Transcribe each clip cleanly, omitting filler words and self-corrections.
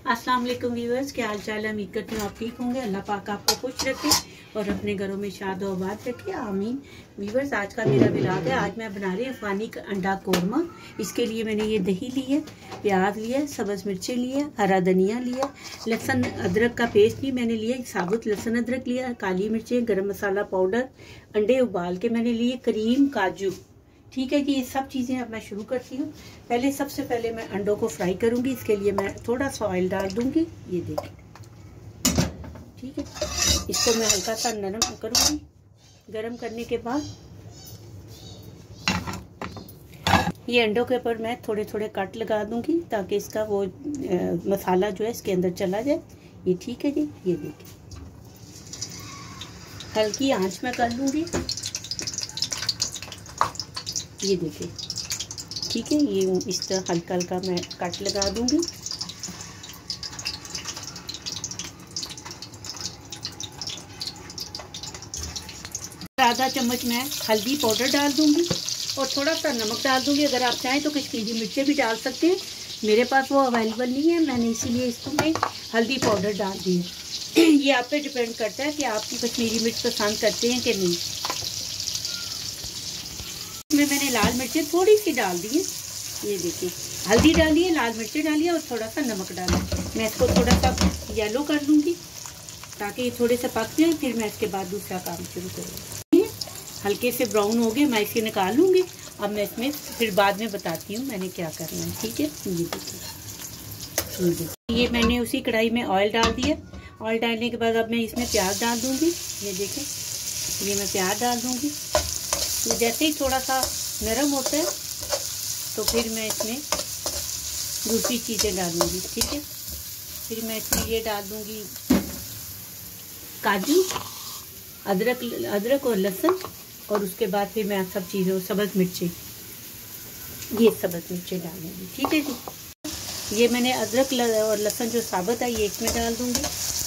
अस्सलाम वालेकुम व्यूअर्स, क्या हाल चाल है। उम्मीद करती हूँ आप ठीक होंगे। अल्लाह पाक आपको खुश रखे और अपने घरों में शाद व आबाद रखे, आमीन। व्यूअर्स, आज का मेरा व्लॉग है। आज मैं बना रही हूँ अफगानी अंडा कोरमा। इसके लिए मैंने ये दही ली है, प्याज लिया, सब्ज़ मिर्चें ली है, हरा धनिया लिया, लहसुन अदरक का पेस्ट भी मैंने लिया, साबुत लहसुन अदरक लिया, काली मिर्चें, गरम मसाला पाउडर, अंडे उबाल के मैंने लिए, क्रीम, काजू। ठीक है कि ये सब चीज़ें अब मैं शुरू करती हूँ। सबसे पहले मैं अंडों को फ्राई करूँगी। इसके लिए मैं थोड़ा सा ऑयल डाल दूँगी। ये देखिए, ठीक है। इसको मैं हल्का सा नरम करूँगी। गरम करने के बाद ये अंडों के ऊपर मैं थोड़े थोड़े कट लगा दूँगी ताकि इसका वो मसाला जो है इसके अंदर चला जाए। ये ठीक है जी। ये देखिए, हल्की आंच में कर लूँगी। ये देखिए, ठीक है। ये इस तरह हल्का हल्का मैं कट लगा दूंगी। आधा चम्मच मैं हल्दी पाउडर डाल दूंगी और थोड़ा सा नमक डाल दूंगी। अगर आप चाहें तो कश्मीरी मिर्चें भी डाल सकते हैं। मेरे पास वो अवेलेबल नहीं है, मैंने इसीलिए इसमें हल्दी पाउडर डाल दी है। ये आप पे डिपेंड करता है कि आप कश्मीरी मिर्च पसंद करते हैं कि नहीं। इसमें मैंने लाल मिर्चें थोड़ी सी डाल दी है। ये देखिए, हल्दी डाली है, लाल मिर्चें डाली है और थोड़ा सा नमक डाला। मैं इसको थोड़ा सा येलो कर लूँगी ताकि ये थोड़े से पक जाए। फिर मैं इसके बाद दूसरा काम शुरू करूँगी। हल्के से ब्राउन हो गए, मैं इसे निकाल लूँगी। अब मैं इसमें फिर बाद में बताती हूँ मैंने क्या करना है, ठीक है। ये देखिए, ये मैंने उसी कढ़ाई में ऑयल डाल दिया। ऑयल डालने के बाद अब मैं इसमें प्याज डाल दूँगी। ये देखें, ये मैं प्याज डाल दूँगी। ये जैसे ही थोड़ा सा नरम होता है तो फिर मैं इसमें दूसरी चीज़ें डालूंगी, ठीक है। फिर मैं इसमें ये डाल दूंगी काजू, अदरक और लहसुन, और उसके बाद फिर मैं सब चीज़ों, सब्ज़ मिर्ची, ये सब्ज़ मिर्ची डालूंगी, ठीक है जी। ये मैंने अदरक और लहसुन जो साबुत है ये इसमें डाल दूंगी।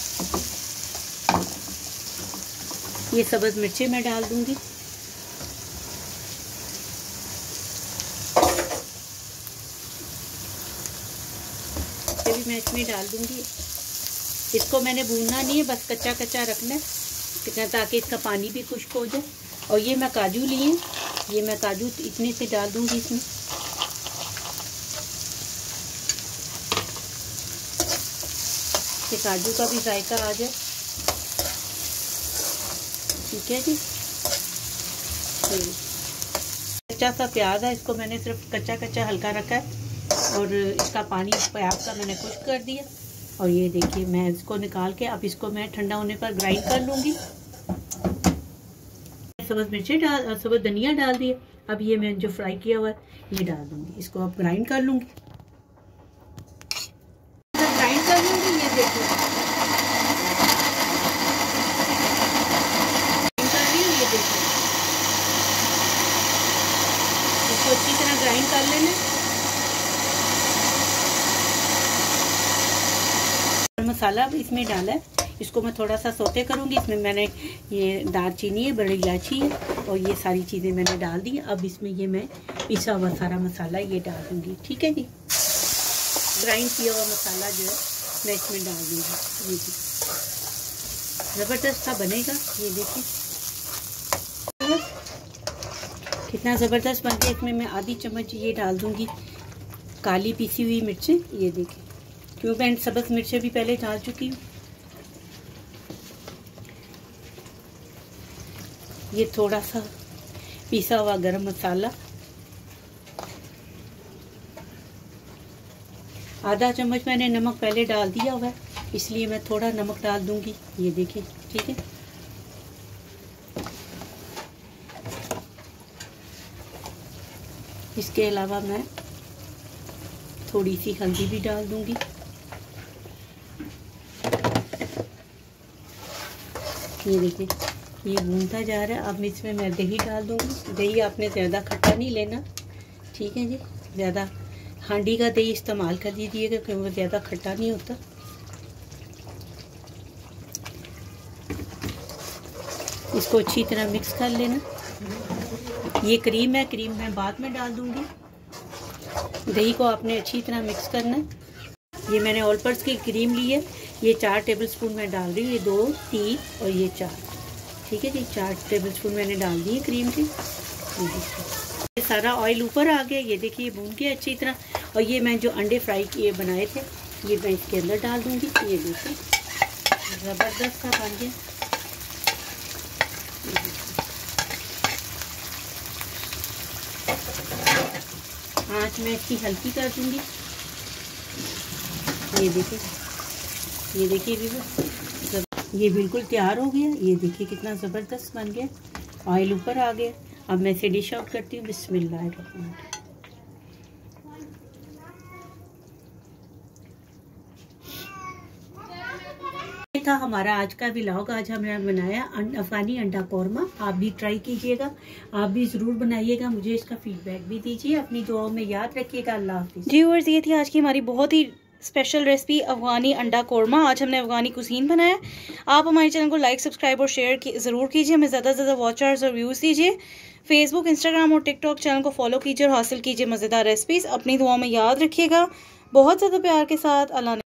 ये सब्ज़ मिर्ची मैं डाल दूंगी। मैं इसमें डाल दूंगी। इसको मैंने भूनना नहीं है, बस कच्चा कच्चा रखना है ताकि इसका पानी भी खुश्क हो जाए। और ये मैं काजू लिए, ये मैं काजू इतने से डाल दूंगी इसमें। ये काजू का भी जायका आ जाए, ठीक है जी। कच्चा सा प्याज है, इसको मैंने सिर्फ कच्चा कच्चा हल्का रखा है और इसका पानी प्याज का मैंने खुश्क कर दिया। और ये देखिए, मैं इसको निकाल के अब इसको मैं ठंडा होने पर ग्राइंड कर लूँगी। सब्ज़ मिर्चें डाल, सब्ज़ धनिया डाल दिए। अब ये मैं जो फ्राई किया हुआ है ये डाल दूँगी। इसको अब ग्राइंड कर लूँगी। ग्राइंड कर लूँगी। ये देखिए, ये देखिए, इसको अच्छी तरह ग्राइंड कर लेना। मसाला इसमें डाला है, इसको मैं थोड़ा सा सोते करूंगी। इसमें मैंने ये दालचीनी है, बड़ी इलायची है और ये सारी चीज़ें मैंने डाल दी। अब इसमें ये मैं पिसा हुआ सारा मसाला ये डाल दूंगी, ठीक है जी। ग्राइंड किया हुआ मसाला जो है मैं इसमें डाल दूंगी। ये ज़बरदस्त सा बनेगा। ये देखिए कितना ज़बरदस्त बन गया। इसमें मैं आधी चम्मच ये डाल दूंगी काली पिसी हुई मिर्चें। ये देखिए, क्योंकि मैं सब्ज़ मिर्चें भी पहले डाल चुकी हूँ। ये थोड़ा सा पिसा हुआ गरम मसाला, आधा चम्मच मैंने नमक पहले डाल दिया हुआ है, इसलिए मैं थोड़ा नमक डाल दूंगी। ये देखिए, ठीक है। इसके अलावा मैं थोड़ी सी हल्दी भी डाल दूंगी। ये देखिए, ये भूनता जा रहा है। अब इसमें मैं दही डाल दूंगी। दही आपने ज़्यादा खट्टा नहीं लेना, ठीक है जी। ज़्यादा हांडी का दही इस्तेमाल कर लीजिएगा क्योंकि वो ज़्यादा खट्टा नहीं होता। इसको अच्छी तरह मिक्स कर लेना। ये क्रीम है, क्रीम मैं बाद में डाल दूंगी। दही को आपने अच्छी तरह मिक्स करना है। ये मैंने ऑल पर्पस की क्रीम ली है, ये 4 टेबलस्पून मैं डाल रही हूँ। ये 2, 3 और ये 4, ठीक है जी। 4 टेबलस्पून मैंने डाल दी है क्रीम की। ये सारा ऑयल ऊपर आ गया, ये देखिए भून गया अच्छी तरह। और ये मैं जो अंडे फ्राई किए बनाए थे ये मैं इसके अंदर डाल दूँगी। ये देखिए ज़बरदस्त सा बन गया। आँच मैं इसकी हल्की कर दूँगी। ये देखिए, ये देखिए ये बिल्कुल तैयार हो गया। ये देखिए कितना ज़बरदस्त बन गया, ऑयल ऊपर आ गया। अब मैं इसे डिश आउट करती हूँ। बिस्मिल्लाह। था हमारा आज का व्लॉग। आज हमने बनाया अफगानी अंडा कौरमा। आप भी ट्राई कीजिएगा, आप भी ज़रूर बनाइएगा, मुझे इसका फीडबैक भी दीजिए, अपनी दुआओं में याद रखिएगा। अल्लाह हाफिज़ जी व्यूअर्स, ये थी आज की हमारी बहुत ही स्पेशल रेसिपी अफगानी अंडा कौरमा। आज हमने अफगानी कुजीन बनाया। आप हमारे चैनल को लाइक, सब्सक्राइब और शेयर ज़रूर कीजिए। हमें ज़्यादा से ज़्यादा वॉचर्स और व्यूज़ दीजिए। फेसबुक, इंस्टाग्राम और टिकटॉक चैनल को फॉलो कीजिए और हासिल कीजिए मज़ेदार रेसिपीज़। अपनी दुआओं में याद रखिएगा। बहुत ज़्यादा प्यार के साथ। अल्लाह।